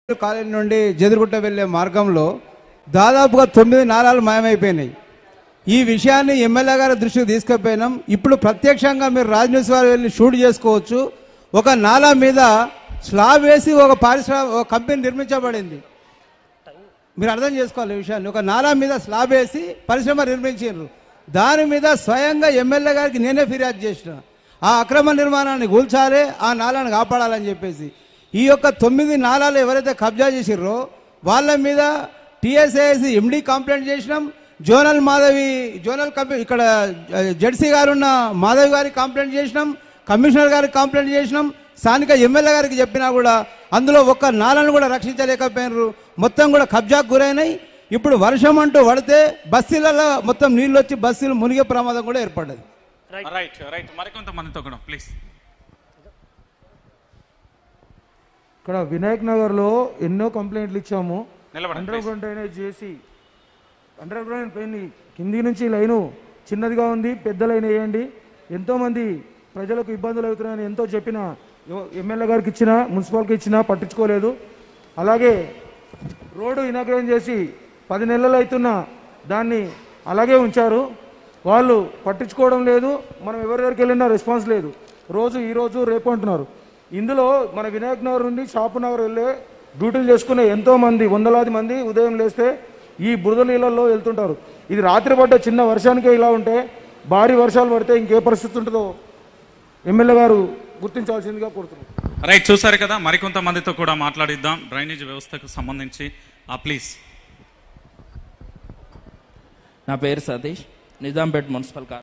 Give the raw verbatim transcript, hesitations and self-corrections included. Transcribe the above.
College నుండి జదిరుగుట్ట వెళ్లే మార్గంలో దాదాపుగా తొమ్మిది నాలాలు మాయమైపోయినాయి. ఈ విషయాన్ని ఎమ్మెల్యే గారి దృష్టికి తీసుకుపోయినాం. ఇప్పుడు ప్రత్యక్షంగా మీరు రాజ్ న్యూస్ వారు వెళ్ళి షూట్ చేసుకోవచ్చు. ఒక నాలా మీద స్లాబ్ వేసి ఒక పారిశ్రామిక ఒక కంపెనీ నిర్మించబడింది. మీరు అర్థం చేసుకోవాలి ఈ విషయాన్ని. ఒక నాలా మీద స్లాబ్ వేసి పరిశ్రమ నిర్మించారు. దాని మీద స్వయంగా ఎమ్మెల్యే గారికి నేనే ఫిర్యాదు చేసిన. ఆ అక్రమ నిర్మాణాన్ని కూల్చాలి, ఆ నాలాను కాపాడాలని చెప్పేసి ఈ యొక్క తొమ్మిది నాలాలు ఎవరైతే కబ్జా చేసిర్రో వాళ్ళ మీద టీఎస్ఐసి ఎండి కంప్లైంట్ చేసినాం. జోనల్ మాధవి జోనల్ కంప్లైంట్ ఇక్కడ జడ్సీ గారు ఉన్న మాధవి గారికి కంప్లైంట్ చేసినాం. కమిషనర్ గారికి కంప్లైంట్ చేసినాం. స్థానిక ఎమ్మెల్యే గారికి చెప్పినా కూడా అందులో ఒక్క నాలను కూడా రక్షించలేకపోయినారు. మొత్తం కూడా కబ్జాకు గురైనాయి. ఇప్పుడు వర్షం అంటూ పడితే బస్తీలలో మొత్తం నీళ్ళు వచ్చి బస్తీలు మునిగే ప్రమాదం కూడా ఏర్పడ్డది. రైట్ రైట్ మరికొంతమందితో కూడా ప్లీజ్. ఇక్కడ వినాయక్ నగర్లో ఎన్నో కంప్లైంట్లు ఇచ్చాము. నిలబడండి అండర్ గ్రౌండ్ డ్రైనేజ్ చేసి అండర్ గ్రౌండ్ పైన కింది నుంచి లైను చిన్నదిగా ఉంది, పెద్ద లైన్ వేయండి. ఎంతోమంది ప్రజలకు ఇబ్బందులు అవుతున్నాయని ఎంతో చెప్పిన ఎమ్మెల్యే గారికి ఇచ్చిన మున్సిపాలిటీకి ఇచ్చినా పట్టించుకోలేదు. అలాగే రోడ్డు ఇనాగ్రేషన్ చేసి పది నెలలు అవుతున్నా దాన్ని అలాగే ఉంచారు. వాళ్ళు పట్టించుకోవడం లేదు. మనం ఎవరి దగ్గరికి వెళ్ళినా రెస్పాన్స్ లేదు. రోజు ఈరోజు రేపు అంటున్నారు. ఇందులో మన వినాయక్ నగర్ నుండి షాపు నగర్ వెళ్ళే డ్యూటీలు చేసుకునే ఎంతోమంది వందలాది మంది ఉదయం లేస్తే ఈ బురద నీళ్ళల్లో వెళ్తుంటారు. ఇది రాత్రి పడ్డ చిన్న వర్షానికే ఇలా ఉంటే భారీ వర్షాలు పడితే ఇంకే పరిస్థితి ఉంటుందో ఎమ్మెల్యే గారు గుర్తించాల్సిందిగా కోరుతున్నారు. రైట్, చూసారు కదా. మరికొంతమందితో కూడా మాట్లాడిద్దాం డ్రైనేజ్ వ్యవస్థకు సంబంధించి. ప్లీజ్. నా పేరు సతీష్, నిజాంపేట్ మున్సిపల్